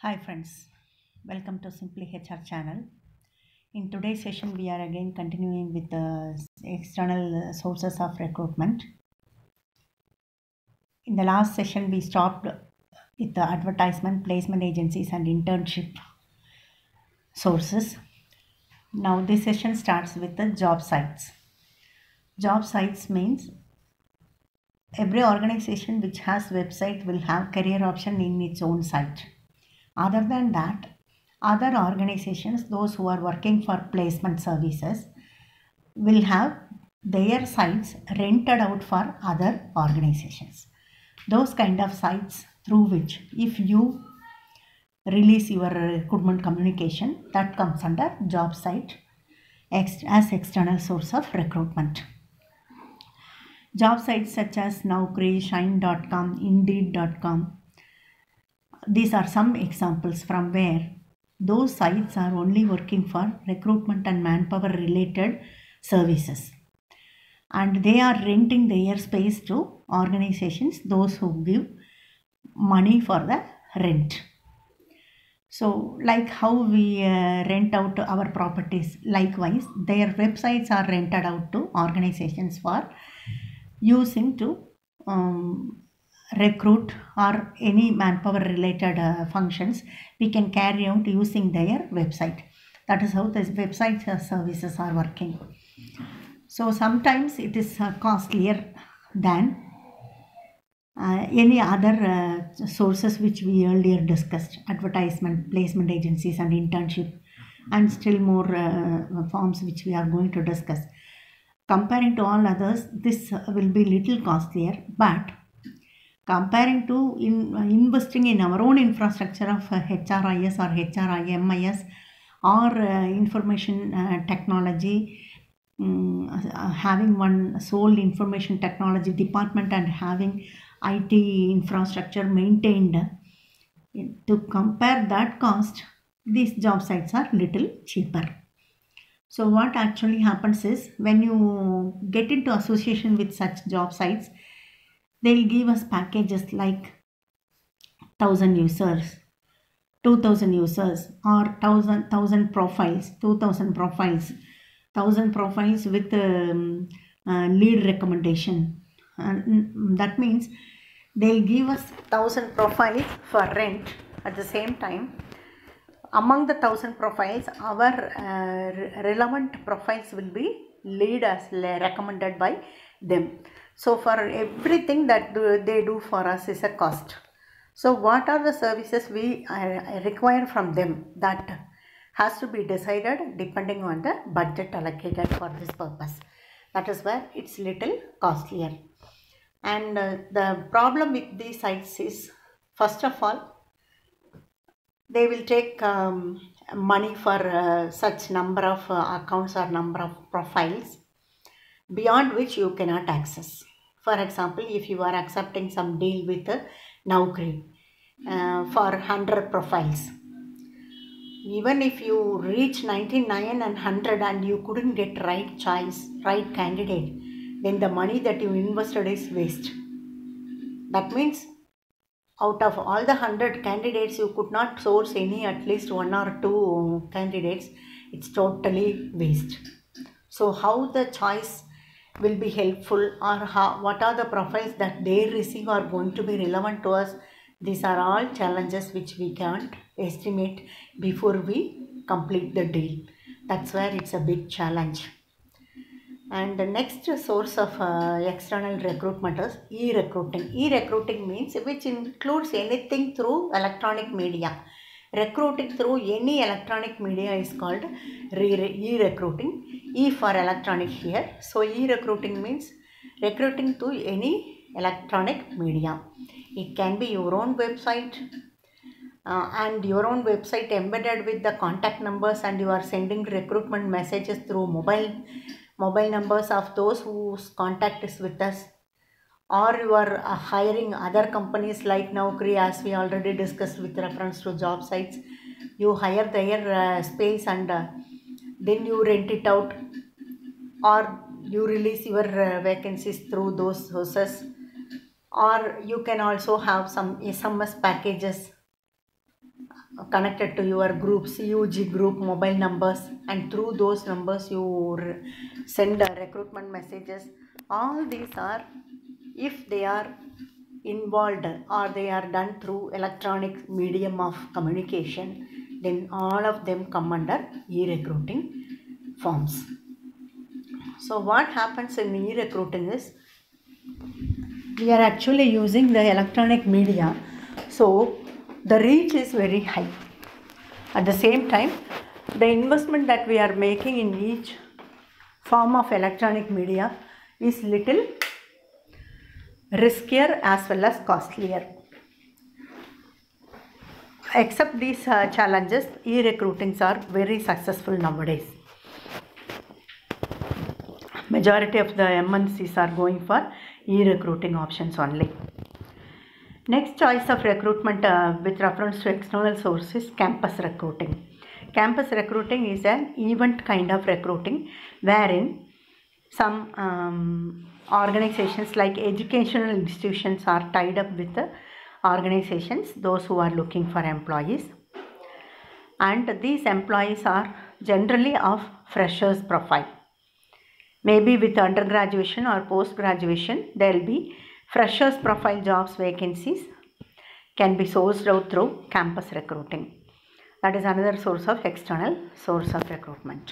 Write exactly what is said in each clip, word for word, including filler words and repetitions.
Hi friends, welcome to Simply H R channel. In today's session, we are again continuing with the external sources of recruitment. In the last session, we stopped with the advertisement, placement agencies, and internship sources. Now, this session starts with the job sites. Job sites means every organization which has website will have career option in its own site. Other than that, other organizations, those who are working for placement services, will have their sites rented out for other organizations. Those kind of sites through which if you release your recruitment communication, that comes under job site as external source of recruitment. Job sites such as Naukri, Shine dot com, Indeed dot com. These are some examples from where those sites are only working for recruitment and manpower related services. And they are renting their space to organizations, those who give money for the rent. So like how we uh, rent out our properties, likewise their websites are rented out to organizations for using to um, recruit or any manpower related uh, functions we can carry out using their website. That is how the website uh, services are working. So sometimes it is uh, costlier than uh, any other uh, sources which we earlier discussed: advertisement, placement agencies, and internship, and still more uh, forms which we are going to discuss. Comparing to all others, this will be little costlier, but comparing to in, uh, investing in our own infrastructure of uh, H R I S or H R I M I S or uh, information uh, technology, um, uh, having one sole information technology department and having I T infrastructure maintained, to compare that cost, these job sites are little cheaper. So what actually happens is, when you get into association with such job sites, they'll give us packages like one thousand users, two thousand users, or one thousand, one thousand profiles, two thousand profiles, one thousand profiles with um, uh, lead recommendation. And that means they'll give us one thousand profiles for rent. At the same time, among the one thousand profiles, our uh, relevant profiles will be lead as recommended by them. So for everything that do, they do for us is a cost. So what are the services we uh, require from them? That has to be decided depending on the budget allocated for this purpose. That is where it's little costlier. And uh, the problem with these sites is, first of all, they will take um, money for uh, such number of uh, accounts or number of profiles beyond which you cannot access. For example, if you are accepting some deal with uh, Naukri uh, for one hundred profiles, even if you reach ninety-nine and one hundred and you couldn't get right choice, right candidate, then the money that you invested is waste. That means out of all the one hundred candidates, you could not source any, at least one or two candidates. It's totally waste. So how the choice will be helpful, or how, what are the profiles that they receive are going to be relevant to us? These are all challenges which we can't estimate before we complete the deal. That's where it's a big challenge. And the next source of uh, external recruitment is e-recruiting. E-recruiting means which includes anything through electronic media. Recruiting through any electronic media is called e-recruiting. E for electronic here. So e-recruiting means recruiting through any electronic media. It can be your own website uh, and your own website embedded with the contact numbers, and you are sending recruitment messages through mobile mobile numbers of those whose contact is with us. Or you are uh, hiring other companies like Naukri, as we already discussed with reference to job sites. You hire their uh, space and uh, then you rent it out, or you release your uh, vacancies through those sources. Or you can also have some S M S packages connected to your group, C U G group mobile numbers, and through those numbers you send recruitment messages. All these are, if they are involved or they are done through electronic medium of communication, then all of them come under e-recruiting forms. So what happens in e-recruiting is, we are actually using the electronic media, so the reach is very high. At the same time, the investment that we are making in each form of electronic media is little riskier as well as costlier. Except these uh, challenges, e-recruitings are very successful nowadays. Majority of the M N Cs are going for e-recruiting options only. Next choice of recruitment uh, with reference to external sources, campus recruiting. Campus recruiting is an event kind of recruiting wherein some um, organizations like educational institutions are tied up with the organizations, those who are looking for employees, and these employees are generally of freshers profile. Maybe with undergraduation or post-graduation, there will be freshers profile jobs vacancies can be sourced out through campus recruiting. That is another source of external source of recruitment.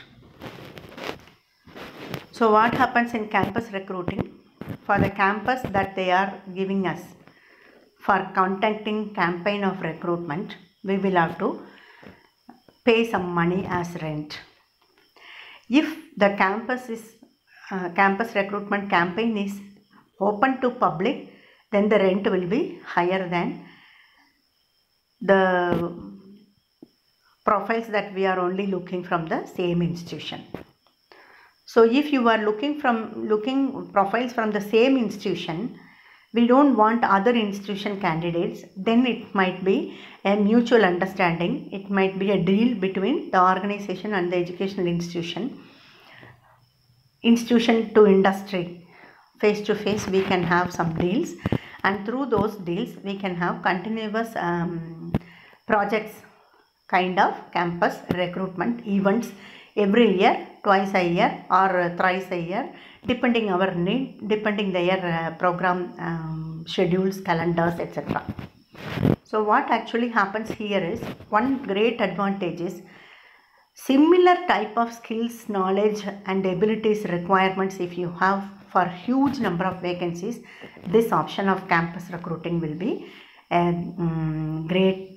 So what happens in campus recruiting? For the campus that they are giving us for contacting campaign of recruitment, we will have to pay some money as rent. If the campus is uh, campus recruitment campaign is open to public, then the rent will be higher than the profiles that we are only looking from the same institution. So if you are looking from looking profiles from the same institution, we don't want other institution candidates, then it might be a mutual understanding. It might be a deal between the organization and the educational institution. Institution to industry, face to face, we can have some deals, and through those deals we can have continuous um, projects kind of campus recruitment events every year, twice a year or thrice a year, depending our need, depending their uh, program um, schedules, calendars, et cetera. So what actually happens here is, one great advantage is similar type of skills, knowledge and abilities requirements if you have for huge number of vacancies, this option of campus recruiting will be a um, great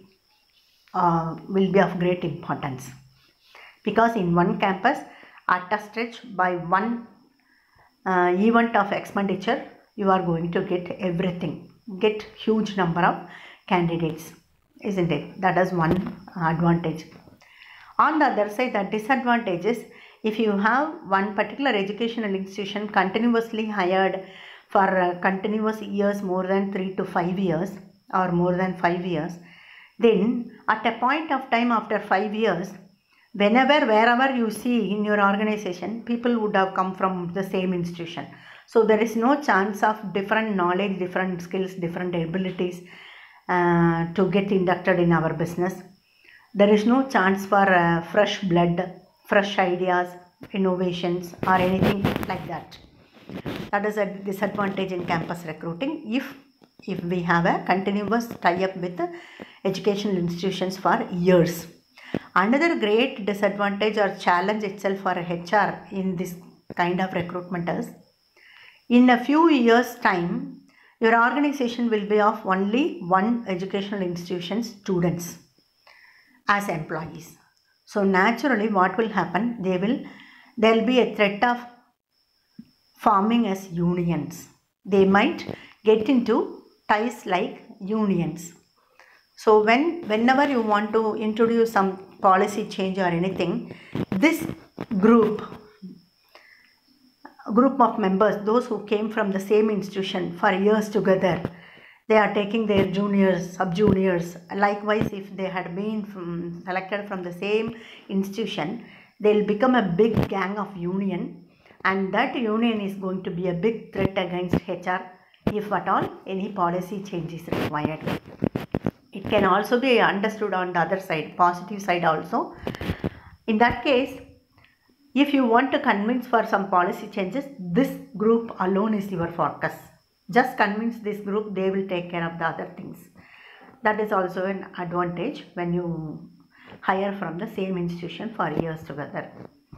uh, will be of great importance, because in one campus at a stretch by one uh, event of expenditure you are going to get everything, get huge number of candidates, isn't it? That is one advantage. On the other side, the disadvantage is, if you have one particular educational institution continuously hired for uh, continuous years, more than three to five years or more than five years, then at a point of time after five years, whenever, wherever you see in your organization, people would have come from the same institution. So there is no chance of different knowledge, different skills, different abilities uh, to get inducted in our business. There is no chance for uh, fresh blood, fresh ideas, innovations or anything like that. That is a disadvantage in campus recruiting if, if we have a continuous tie-up with educational institutions for years. Another great disadvantage or challenge itself for H R in this kind of recruitment is, in a few years time, your organization will be of only one educational institution students as employees. So naturally what will happen, they will there will be a threat of forming as unions. They might get into ties like unions. So when whenever you want to introduce some policy change or anything, this group group of members, those who came from the same institution for years together, they are taking their juniors, sub-juniors. Likewise, if they had been from, selected from the same institution, they will become a big gang of union, and that union is going to be a big threat against H R if at all any policy change is required. It can also be understood on the other side, positive side also. In that case, if you want to convince for some policy changes, this group alone is your focus. Just convince this group, they will take care of the other things. That is also an advantage when you hire from the same institution for years together.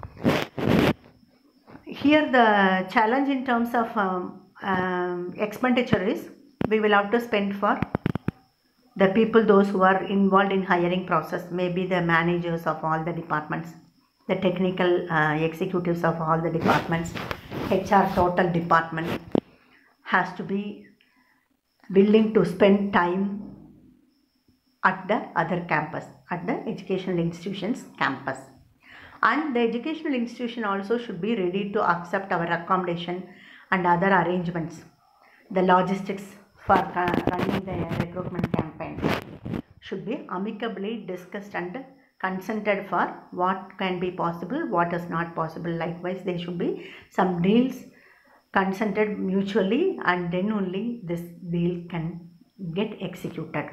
Here the challenge in terms of um, um, expenditure is, we will have to spend for the people, those who are involved in hiring process, maybe the managers of all the departments, the technical uh, executives of all the departments, H R total department has to be willing to spend time at the other campus, at the educational institution's campus. And the educational institution also should be ready to accept our accommodation and other arrangements. The logistics for running the recruitment campaign should be amicably discussed and consented for what can be possible, what is not possible. Likewise, there should be some deals consented mutually, and then only this deal can get executed.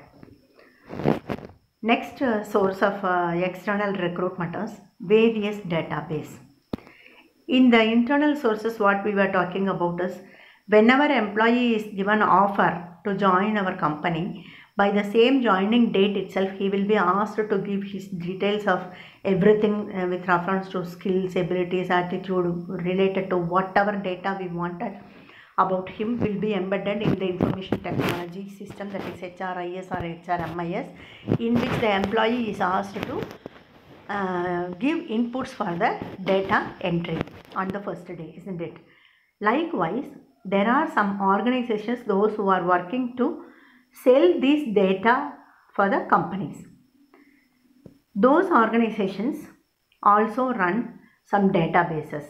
Next uh, source of uh, external recruitment is various database. In the internal sources, what we were talking about is, whenever employee is given offer to join our company, by the same joining date itself, he will be asked to give his details of everything uh, with reference to skills, abilities, attitude, related to whatever data we wanted about him will be embedded in the information technology system, that is H R I S or H R M I S, in which the employee is asked to uh, give inputs for the data entry on the first day, isn't it? Likewise, there are some organizations, those who are working to sell this data for the companies. Those organizations also run some databases.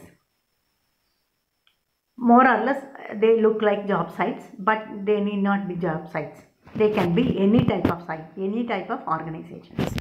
More or less, they look like job sites, but they need not be job sites. They can be any type of site, any type of organizations.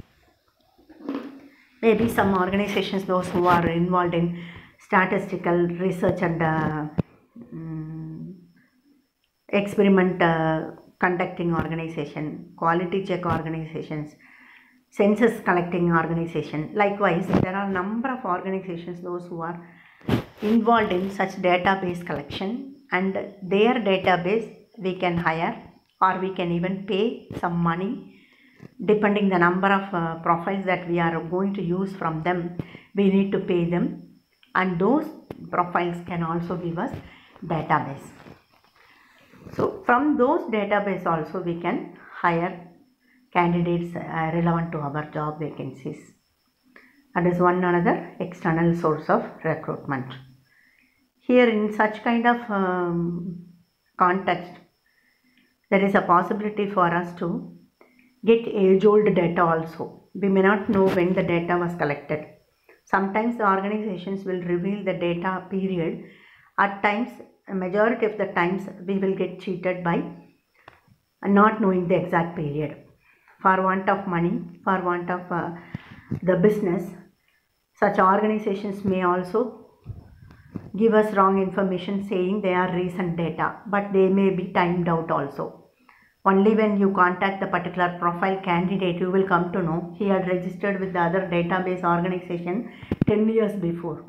Maybe some organizations, those who are involved in statistical research and uh, um, experiment uh, conducting organization, quality check organizations, census collecting organization. Likewise, there are a number of organizations, those who are involved in such database collection, and their database we can hire, or we can even pay some money depending the number of uh, profiles that we are going to use from them. We need to pay them, and those profiles can also give us database. So from those database also we can hire candidates uh, relevant to our job vacancies. That is one another external source of recruitment. Here, in such kind of um, context, there is a possibility for us to get age-old data also. We may not know when the data was collected. Sometimes the organizations will reveal the data period. At times, a majority of the times, we will get cheated by not knowing the exact period. For want of money, for want of uh, the business, such organizations may also give us wrong information saying they are recent data, but they may be timed out also. Only when you contact the particular profile candidate, you will come to know he had registered with the other database organization ten years before.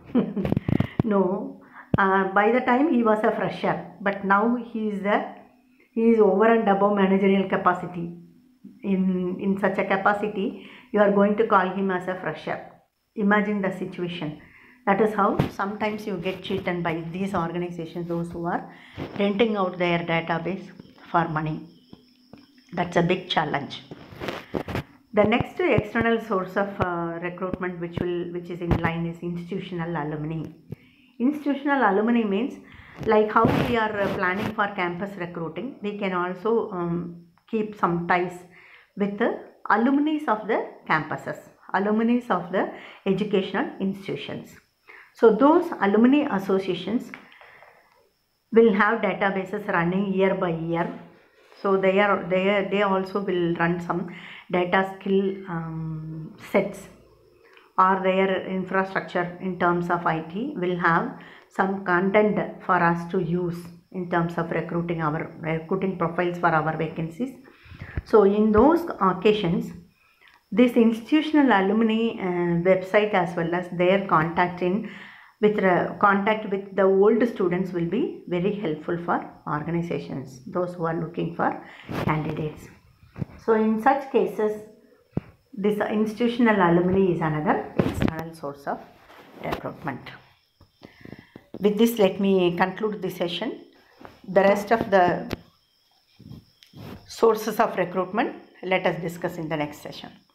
No, uh, by the time he was a fresher, but now he is a he is over and above managerial capacity. In, in such a capacity, you are going to call him as a fresher. Imagine the situation. That is how sometimes you get cheated by these organizations, those who are renting out their database for money. That's a big challenge. The next external source of uh, recruitment which will which is in line is institutional alumni. Institutional alumni means, like how we are uh, planning for campus recruiting, we can also um, keep some ties with the alumni of the campuses, alumni of the educational institutions. So those alumni associations will have databases running year by year. So they are they are, they also will run some data skill um, sets, or their infrastructure in terms of I T will have some content for us to use in terms of recruiting our recruiting profiles for our vacancies. So in those occasions, this institutional alumni uh, website as well as their contact in with uh, contact with the old students will be very helpful for organizations, those who are looking for candidates. So in such cases, this institutional alumni is another external source of recruitment. With this, let me conclude this session. The rest of the sources of recruitment, let us discuss in the next session.